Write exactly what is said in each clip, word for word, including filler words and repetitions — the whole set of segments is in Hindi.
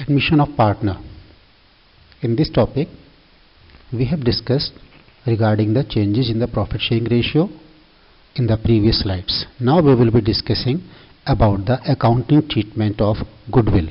Admission of partner. In this topic, we have discussed regarding the changes in the profit sharing ratio in the previous slides. Now we will be discussing about the accounting treatment of goodwill.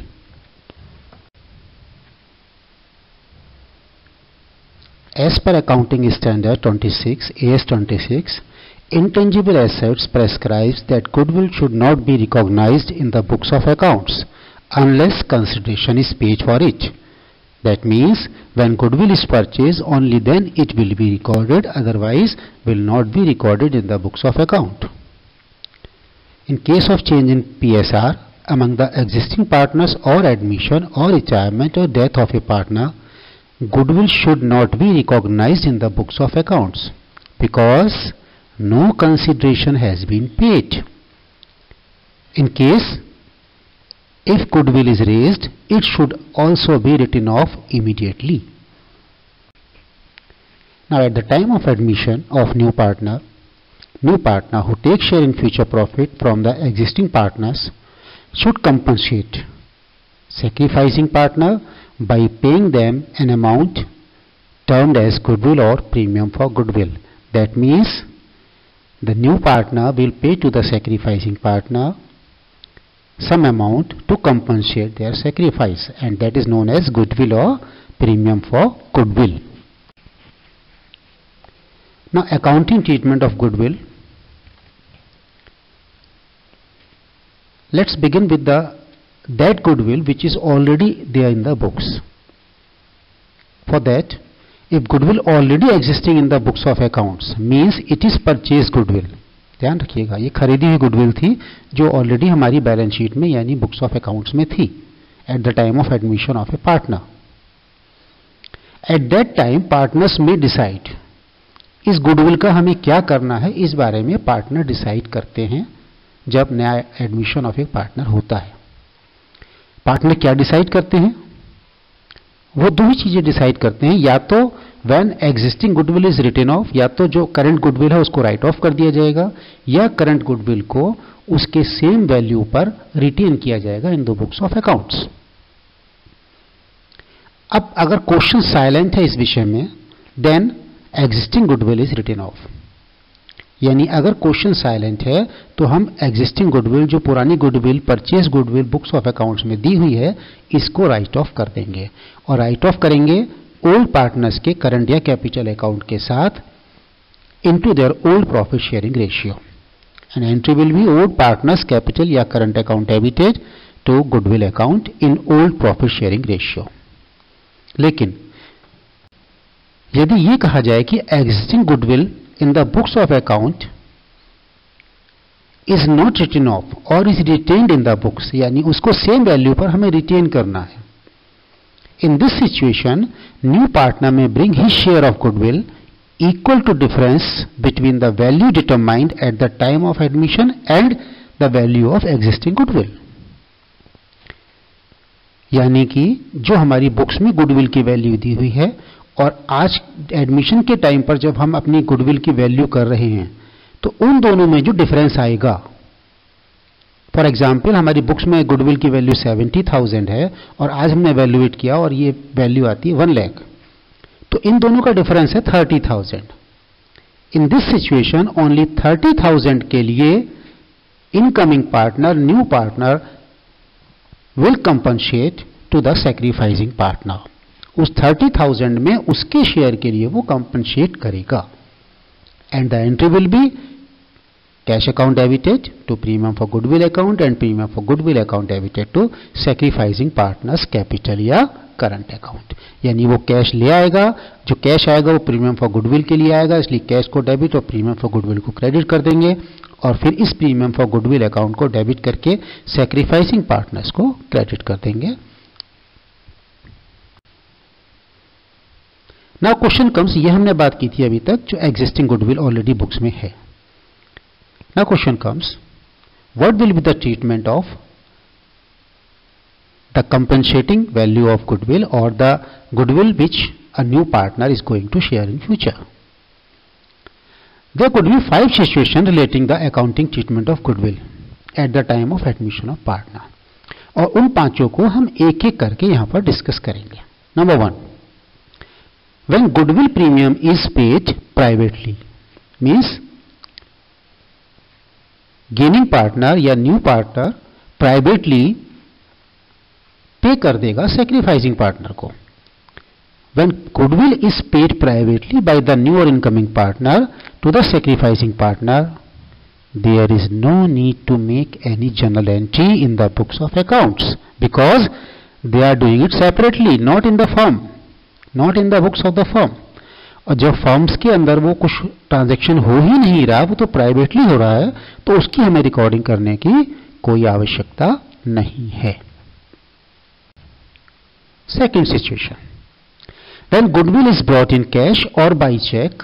As per Accounting Standard twenty-six, A S twenty-six, intangible assets prescribes that goodwill should not be recognized in the books of accounts unless consideration is paid for it. That means when goodwill is purchased, only then it will be recorded, otherwise will not be recorded in the books of account. In case of change in P S R among the existing partners or admission or retirement or death of a partner, goodwill should not be recognized in the books of accounts because no consideration has been paid. In case if goodwill is raised, it should also be written off immediately. Now at the time of admission of new partner, new partner who takes share in future profit from the existing partners should compensate sacrificing partner by paying them an amount termed as goodwill or premium for goodwill. That means the new partner will pay to the sacrificing partner some amount to compensate their sacrifice, and that is known as goodwill or premium for goodwill. Now accounting treatment of goodwill. Let's begin with the that goodwill which is already there in the books. For that, if goodwill already existing in the books of accounts means it is purchased goodwill. ध्यान रखिएगा, ये खरीदी हुई गुडविल थी जो ऑलरेडी हमारी बैलेंस शीट में यानी बुक्स ऑफ अकाउंट्स में थी at the time of admission of a partner. At that time partners में डिसाइड इस गुडविल का हमें क्या करना है, इस बारे में पार्टनर डिसाइड करते हैं जब नया एडमिशन ऑफ ए पार्टनर होता है. पार्टनर क्या डिसाइड करते हैं? वो दो ही चीजें डिसाइड करते हैं, या तो when existing goodwill is written off, या तो जो करंट गुडविल है उसको राइट ऑफ कर दिया जाएगा, या करंट गुडविल को उसके सेम वैल्यू पर रिटेन किया जाएगा in the books of accounts. अब अगर क्वेश्चन साइलेंट है इस विषय में, then existing goodwill is written off. यानी अगर क्वेश्चन साइलेंट है तो हम एग्जिस्टिंग गुडविल, जो पुरानी goodwill purchase goodwill books of accounts में दी हुई है, इसको राइट ऑफ कर देंगे. और राइट ऑफ करेंगे ओल्ड पार्टनर्स के करंट या कैपिटल अकाउंट के साथ into their old profit sharing ratio. And entry will be old partners capital या current account debited to goodwill account in old profit sharing ratio. लेकिन यदि ये कहा जाए कि existing goodwill in the books of account is not written off or is retained in the books, यानी उसको सेम वैल्यू पर हमें रिटेन करना है. In this situation, new partner may bring his share of goodwill equal to difference between the value determined at the time of admission and the value of existing goodwill. यानी कि जो हमारी बुक्स में गुडविल की वैल्यू दी हुई है और आज एडमिशन के टाइम पर जब हम अपनी गुडविल की वैल्यू कर रहे हैं, तो उन दोनों में जो डिफरेंस आएगा, फॉर एग्जांपल हमारी बुक्स में गुडविल की वैल्यू सेवेंटी थाउजेंड है और आज हमने वैल्यूएट किया और ये वैल्यू आती है वन लाख, तो इन दोनों का डिफरेंस है thirty thousand. In this situation only thirty thousand के लिए incoming partner, new partner will compensate to the sacrificing partner. उस थर्टी थाउजेंड में उसके शेयर के लिए वो कंपनसेट करेगा. And the entry will be cash account debited to premium for goodwill account and premium for goodwill account debited to sacrificing partners capital या करंट अकाउंट. यानी वो कैश ले आएगा, जो कैश आएगा वो प्रीमियम फॉर गुडविल के लिए आएगा, इसलिए कैश को डेबिट और प्रीमियम फॉर गुडविल को क्रेडिट कर देंगे, और फिर इस प्रीमियम फॉर गुडविल अकाउंट को डेबिट करके सैक्रिफाइसिंग पार्टनर्स को क्रेडिट कर देंगे. नाउ क्वेश्चन कम्स, ये हमने बात की थी अभी तक जो एग्जिस्टिंग गुडविल ऑलरेडी बुक्स में है. Now question comes, what will be the treatment of the compensating value of goodwill और the goodwill which a new partner is going to share in future. There could be five situation relating the accounting treatment of goodwill at the time of admission of partner. और उन पांचों को हम एक एक करके यहां पर डिस्कस करेंगे। Number one, when goodwill premium is paid privately, means gaining partner या न्यू पार्टनर प्राइवेटली पे कर देगा सैक्रिफाइसिंग पार्टनर को। When goodwill is paid privately by the new or incoming partner to the sacrificing partner, there is no need to make any journal entry in the books of accounts because they are doing it separately, not in the firm, not in the books of the firm. और जब फर्म्स के अंदर वो कुछ ट्रांजैक्शन हो ही नहीं रहा, वो तो प्राइवेटली हो रहा है, तो उसकी हमें रिकॉर्डिंग करने की कोई आवश्यकता नहीं है। Second situation, when goodwill is brought in cash or by check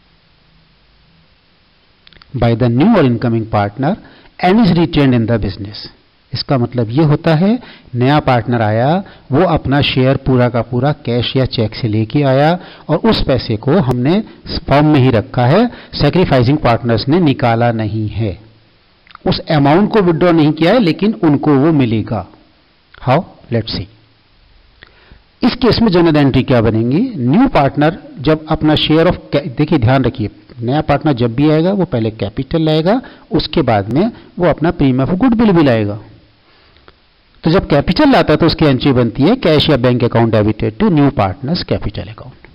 by the new or incoming partner and is retained in the business, इसका मतलब ये होता है नया पार्टनर आया, वो अपना शेयर पूरा का पूरा कैश या चेक से लेके आया और उस पैसे को हमने फर्म में ही रखा है, सैक्रिफाइसिंग पार्टनर्स ने निकाला नहीं है, उस अमाउंट को विड्रॉ नहीं किया है, लेकिन उनको वो मिलेगा। How, let's see. इस केस में जनरल एंट्री क्या बनेंगी? न्यू पार्टनर जब अपना शेयर ऑफ, देखिए ध्यान रखिए, नया पार्टनर जब भी आएगा वो पहले कैपिटल लाएगा, उसके बाद में वो अपना प्रीमियम ऑफ गुडविल भी लाएगा। तो जब कैपिटल लाता है तो उसकी एंट्री बनती है कैश या bank account debited to new partners capital account.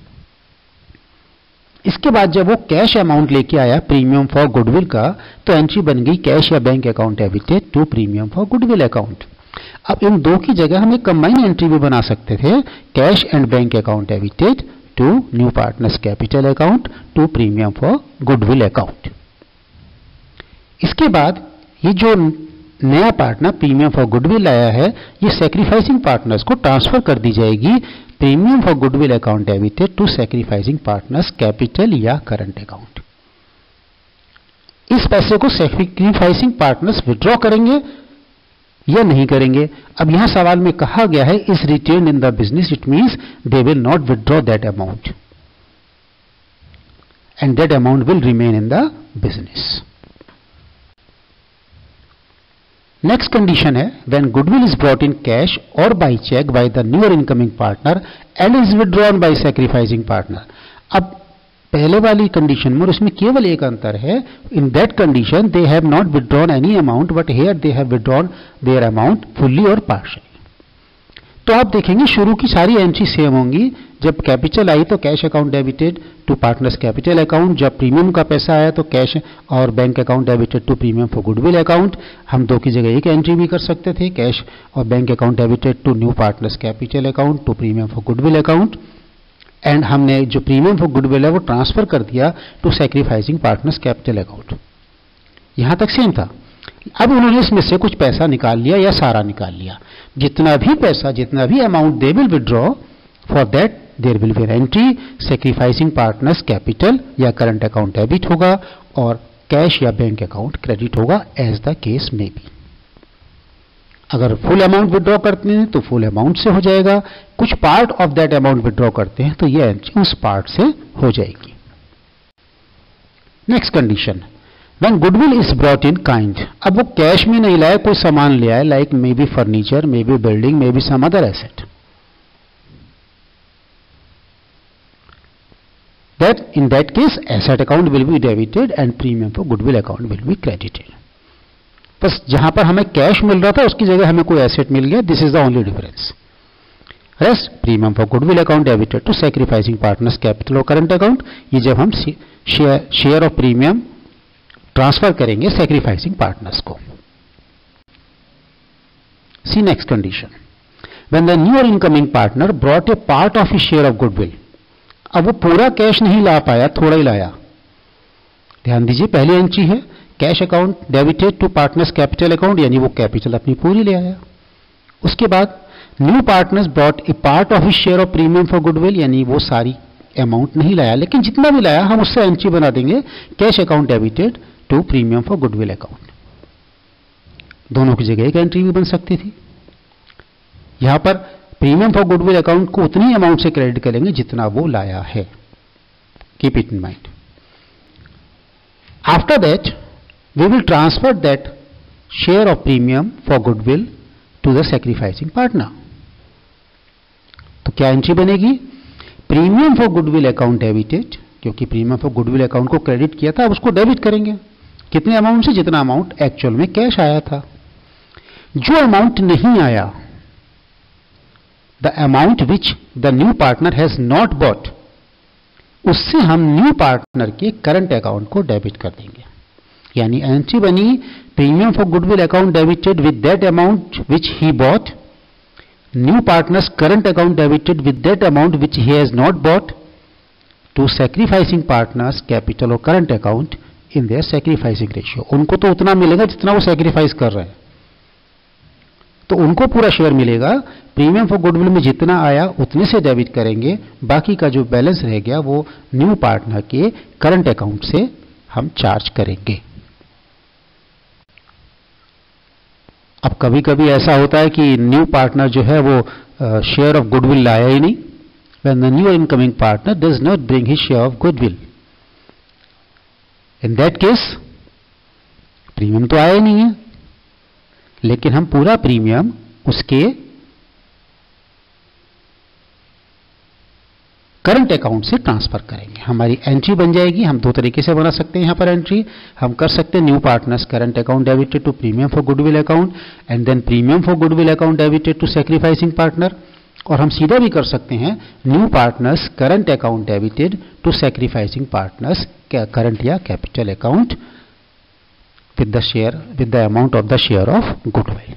इसके बाद जब वो कैश अमाउंट लेके आया प्रीमियम फॉर गुडविल का, तो एंट्री बन गई कैश या bank account debited to premium for goodwill account. अब इन दो की जगह हम एक कंबाइन एंट्री भी बना सकते थे, cash and bank account debited to new partners capital account to premium for goodwill account. इसके बाद ये जो नया पार्टनर प्रीमियम फॉर गुडविल आया है, ये सैक्रिफाइसिंग पार्टनर्स को ट्रांसफर कर दी जाएगी premium for goodwill account debited to sacrificing partners capital या करंट अकाउंट। इस पैसे को सैक्रिफाइसिंग पार्टनर्स विड्रॉ करेंगे या नहीं करेंगे? अब यहां सवाल में कहा गया है is retained in the business, it means they will not withdraw that amount and that amount will remain in the business. Next condition है when goodwill is brought in cash और by cheque by the new और incoming partner and is withdrawn by sacrificing partner. अब पहले वाली कंडीशन में और उसमें केवल एक अंतर है, in that condition they have not withdrawn any amount but here they have withdrawn their amount fully और पार्शियली। तो आप देखेंगे शुरू की सारी एंट्री सेम होंगी। जब कैपिटल आई तो cash account debited to partners capital account, जब प्रीमियम का पैसा आया तो कैश और bank account debited to premium for goodwill account. हम दो की जगह एक एंट्री भी कर सकते थे, कैश और bank account debited to new partners capital account to premium for goodwill account, and हमने जो प्रीमियम फॉर गुडविल है वो ट्रांसफर कर दिया to sacrificing partners capital account. यहां तक सेम था। अब उन्होंने इसमें से कुछ पैसा निकाल लिया या सारा निकाल लिया, जितना भी पैसा जितना भी amount they will withdraw, for that there will be entry sacrificing partners capital या करंट अकाउंट डेबिट होगा और कैश या बैंक अकाउंट क्रेडिट होगा, एज द केस में बी। अगर फुल अमाउंट विड्रॉ करते हैं तो फुल अमाउंट से हो जाएगा, कुछ part of that amount withdraw करते हैं तो ये एंट्री उस पार्ट से हो जाएगी। Next condition, when goodwill is brought in kind. अब वो कैश में नहीं लाया, कोई सामान ले आए, like may be furniture, may be building, may be some other asset. That in that case asset account will be debited and premium for goodwill account will be credited. बस जहां पर हमें कैश मिल रहा था उसकी जगह हमें कोई एसेट मिल गया, this is the only difference. Rest premium for goodwill account debited to sacrificing partners capital और करंट अकाउंट। ये जब हम share share of premium transfer करेंगे सैक्रिफाइसिंग पार्टनर्स को। See next condition, when the new और incoming partner brought a part of his share of goodwill. अब वो पूरा कैश नहीं ला पाया, थोड़ा ही लाया। ध्यान दीजिए, पहली एंट्री है cash account debited to partners capital account, यानी वो कैपिटल अपनी पूरी ले आया। उसके बाद new partners brought a part of his share of premium for goodwill, यानी वो सारी अमाउंट नहीं लाया, लेकिन जितना भी लाया हम उससे एंट्री बना देंगे cash account debited to premium for goodwill account. दोनों की जगह एक एंट्री भी बन सकती थी। यहां पर प्रीमियम फॉर गुडविल अकाउंट को उतनी अमाउंट से क्रेडिट करेंगे जितना वो लाया है, keep it in mind. After that we will transfer that share of premium for goodwill to the sacrificing partner. तो क्या एंट्री बनेगी? Premium for goodwill account debited, क्योंकि प्रीमियम फॉर गुडविल अकाउंट को क्रेडिट किया था, अब उसको डेबिट करेंगे। कितने अमाउंट से? जितना अमाउंट एक्चुअल में कैश आया था। जो अमाउंट नहीं आया, the amount which the new partner has not bought, उससे हम न्यू पार्टनर के करंट अकाउंट को डेबिट कर देंगे। यानी एंट्री बनी premium for goodwill account debited with that amount which he bought, new partners current account debited with that amount which he has not bought, to sacrificing partners capital और current account in their sacrificing ratio. उनको तो उतना मिलेगा जितना वो सैक्रिफाइस कर रहे हैं, तो उनको पूरा शेयर मिलेगा। प्रीमियम फॉर गुडविल में जितना आया उतने से डेबिट करेंगे, बाकी का जो बैलेंस रह गया वो न्यू पार्टनर के करंट अकाउंट से हम चार्ज करेंगे। अब कभी कभी ऐसा होता है कि न्यू पार्टनर जो है वो शेयर ऑफ गुडविल लाया ही नहीं। When the new incoming partner does not bring his share of goodwill, in that case premium तो आया ही नहीं है, लेकिन हम पूरा प्रीमियम उसके करंट अकाउंट से ट्रांसफर करेंगे। हमारी एंट्री बन जाएगी। हम दो तरीके से बना सकते हैं यहां पर एंट्री। हम कर सकते हैं new partners current account debited to premium for goodwill account and then premium for goodwill account debited to sacrificing partner, और हम सीधा भी कर सकते हैं new partners current account debited to sacrificing partners current या capital account with the share with the amount of the share of goodwill.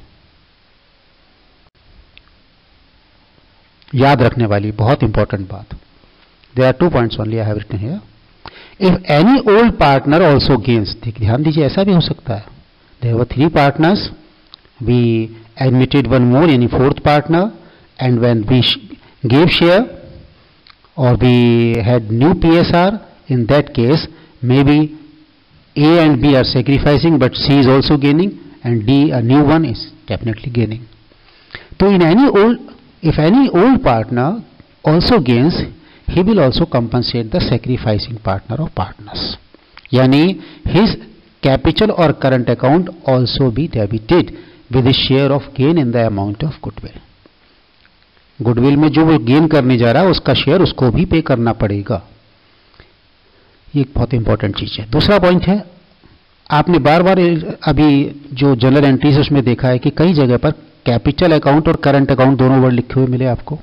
याद रखने वाली बहुत इंपॉर्टेंट बात, there are two points only I have written here. If any old partner also gains, ध्यान दीजिए ऐसा भी हो सकता है, there were three partners, we admitted one more यानी fourth partner, and when we gave share or we had new P S R, in that case maybe A and B are sacrificing but C is also gaining and D, a new one, is definitely gaining. So in any old, if any old partner also gains, he will also compensate the sacrificing partner of partners. Yani his capital or current account also be debited with his share of gain in the amount of goodwill. Goodwill में जो वो गेन करने जा रहा है उसका शेयर उसको भी पे करना पड़ेगा। ये एक बहुत इंपॉर्टेंट चीज है। दूसरा पॉइंट है, आपने बार बार अभी जो जनरल एंट्रीज उसमें देखा है कि कई जगह पर कैपिटल अकाउंट और करंट अकाउंट दोनों वर्ड लिखे हुए मिले आपको।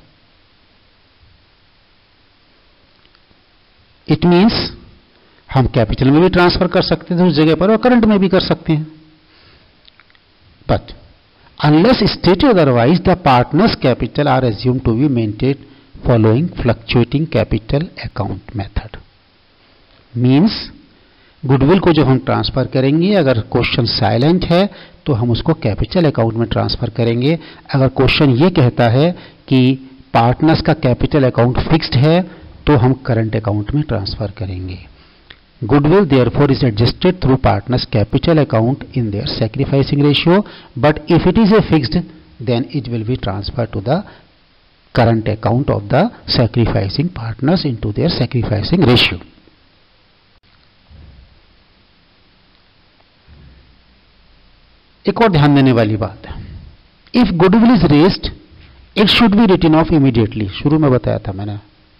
इट मींस हम कैपिटल में भी ट्रांसफर कर सकते थे उस जगह पर और करंट में भी कर सकते हैं, but unless stated otherwise, the partner's capital are assumed to be maintained following fluctuating capital account method. Means goodwill को जब हम ट्रांसफर करेंगे, अगर क्वेश्चन साइलेंट है तो हम उसको कैपिटल अकाउंट में ट्रांसफर करेंगे। अगर क्वेश्चन ये कहता है कि पार्टनर्स का कैपिटल अकाउंट फिक्स्ड है तो हम करंट अकाउंट में ट्रांसफर करेंगे। Goodwill therefore is adjusted through partners' capital account in their sacrificing ratio, but if it is a fixed, then it will be transferred to the current account of the sacrificing partners into their sacrificing ratio. एक और ध्यान देने वाली बात है, if goodwill is raised, it should be written off immediately. शुरू में बताया था मैंने,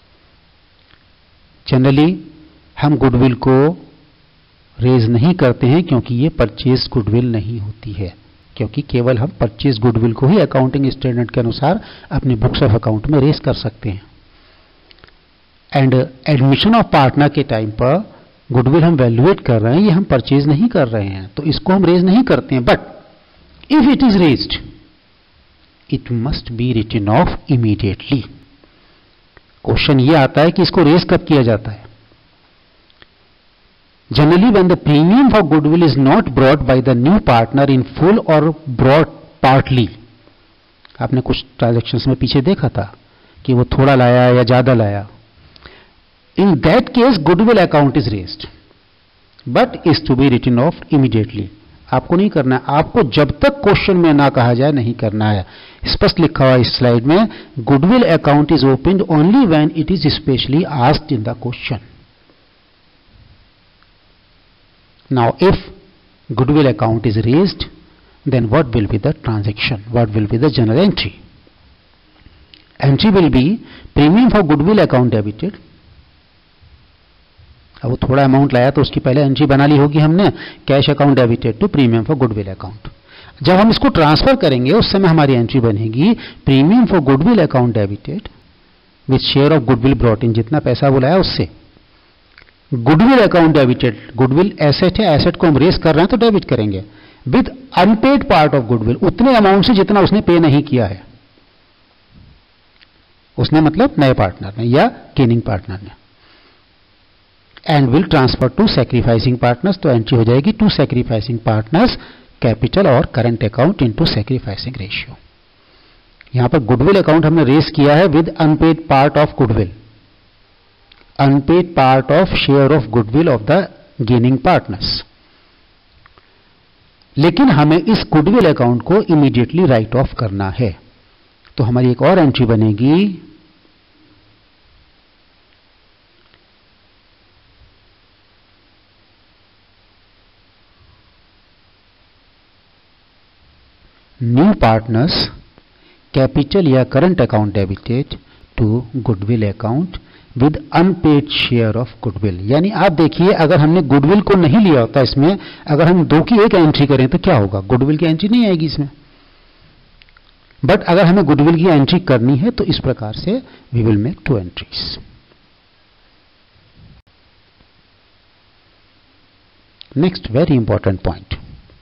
जनरली हम गुडविल को रेज नहीं करते हैं क्योंकि ये परचेज गुडविल नहीं होती है, क्योंकि केवल हम परचेज गुडविल को ही अकाउंटिंग स्टैंडर्ड के अनुसार अपने बुक्स ऑफ अकाउंट में रेज कर सकते हैं। एंड एडमिशन ऑफ पार्टनर के टाइम पर गुडविल हम वैल्यूएट कर रहे हैं, ये हम परचेज नहीं कर रहे हैं, तो इसको हम रेज नहीं करते हैं। But if it is raised, it must be written off immediately. Question ये आता है कि इसको रेज कब किया जाता है। Generally, when the premium for goodwill is not brought by the new partner in full or brought partly, आपने कुछ ट्रांजैक्शंस में पीछे देखा था कि वो थोड़ा लाया या ज्यादा लाया, in that case goodwill account is raised but is to be written off immediately. आपको नहीं करना है, आपको जब तक क्वेश्चन में ना कहा जाए नहीं करना है। स्पष्ट लिखा हुआ इस स्लाइड में, goodwill account is opened only when it is specially asked in the question. Now if goodwill account is raised, then what will be the transaction? What will be the journal entry? Entry will be premium for goodwill account debited. अब वो थोड़ा अमाउंट लाया तो उसकी पहले एंट्री बना ली होगी हमने, cash account debited to premium for goodwill account. जब हम इसको ट्रांसफर करेंगे उस समय हमारी एंट्री बनेगी premium for goodwill account debited with share of goodwill brought in, जितना पैसा बुलाया उससे. Goodwill account debited, goodwill asset है, एसेट को हम रेस कर रहे हैं तो डेबिट करेंगे with unpaid part of goodwill, उतने अमाउंट से जितना उसने पे नहीं किया है. उसने मतलब नए पार्टनर ने या गेनिंग पार्टनर ने. And will transfer to sacrificing partners, तो एंट्री हो जाएगी टू सैक्रिफाइसिंग पार्टनर्स कैपिटल और current account into sacrificing ratio. यहां पर गुडविल अकाउंट हमने रेस किया है with unpaid part of goodwill, unpaid part of share of goodwill of the gaining partners. लेकिन हमें इस गुडविल अकाउंट को इमीडिएटली राइट ऑफ करना है, तो हमारी एक और एंट्री बनेगी न्यू पार्टनर्स कैपिटल या current account debited to goodwill account with unpaid share of goodwill. यानी आप देखिए, अगर हमने गुडविल को नहीं लिया होता इसमें, अगर हम दो की एक एंट्री करें तो क्या होगा, गुडविल की एंट्री नहीं आएगी इसमें. बट अगर हमें गुडविल की एंट्री करनी है तो इस प्रकार से we will make two entries. Next very important point.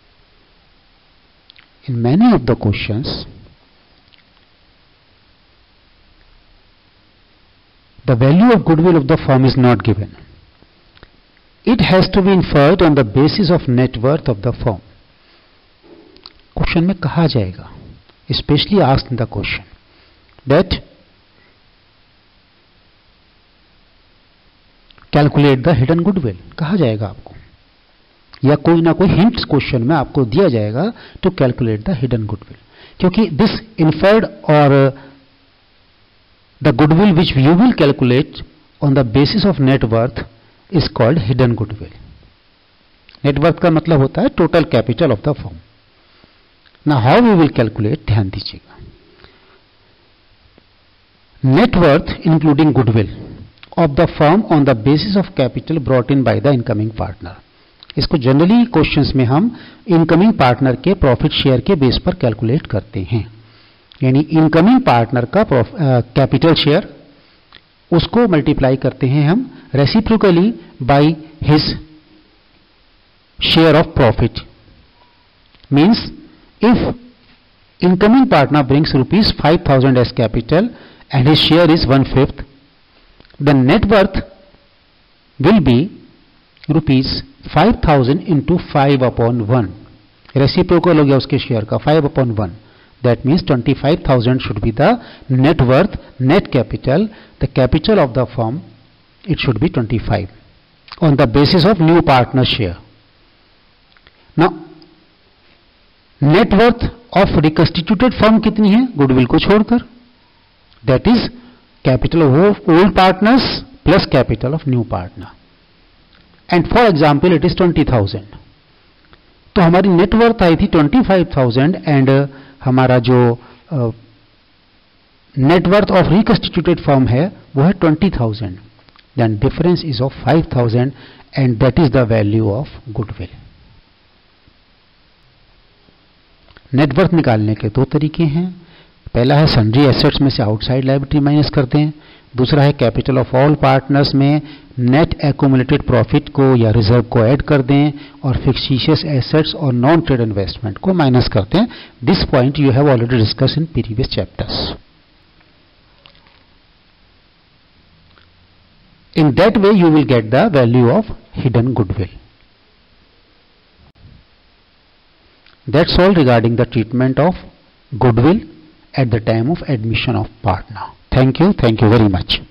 In many of the questions, the value of goodwill of the firm is not given. It has to be inferred on the basis of net worth of the firm. Question में कहा जाएगा, especially asked in the question, that calculate the hidden goodwill. कहा जाएगा आपको, या कोई ना कोई हिंट्स क्वेश्चन में आपको दिया जाएगा to calculate the hidden goodwill, क्योंकि दिस इन्फर्ड और the goodwill which you will calculate on the basis of net worth is called hidden goodwill. Net worth का मतलब होता है total capital of the firm. ना हाउ वी विल कैलकुलेट, ध्यान दीजिएगा. Net worth including goodwill of the firm on the basis of capital brought in by the incoming partner. इसको जनरली क्वेश्चंस में हम इनकमिंग पार्टनर के प्रॉफिट शेयर के बेस पर कैलकुलेट करते हैं. यानी इनकमिंग पार्टनर का कैपिटल शेयर, उसको मल्टीप्लाई करते हैं हम reciprocally by his share of profit. Means if incoming partner brings rupees five thousand as capital and his share is one fifth, the net worth will be rupees five thousand into five upon one. Reciprocal हो गया उसके शेयर का five upon one. That means twenty five thousand should be the net worth, net capital, the capital of the firm it should be twenty five on the basis of new partner share. Now net worth of reconstituted firm कितनी है गुडविल को छोड़कर, that is capital of old partners plus capital of new partner. And for example it is twenty thousand. तो हमारी नेटवर्थ आई थी ट्वेंटी फाइव थाउजेंड एंड हमारा जो नेटवर्थ ऑफ रिकंस्टिट्यूटेड फर्म है वो है twenty thousand. Then difference is of five thousand and that is the value of goodwill. Net worth निकालने के दो तरीके हैं. पहला है सन्ड्री एसेट्स में से आउटसाइड लायबिलिटी माइनस करते हैं. दूसरा है कैपिटल ऑफ ऑल पार्टनर्स में नेट एक्यूमुलेटेड प्रॉफिट को या रिजर्व को ऐड कर दें और फिक्टिशियस एसेट्स और नॉन ट्रेड इन्वेस्टमेंट को माइनस करते हैं. This point you have already discuss in previous chapters. In that way you will get the value of hidden goodwill. That's all regarding the treatment of goodwill at the time of admission of partner. Thank you. Thank you very much.